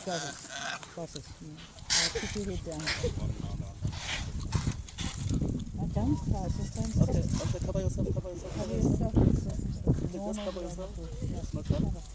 process. Keep your head down. Don't start, just don't stop. Okay, cover yourself, cover yourself, cover Cover yourself. yourself. Just cover yourself. It's not done.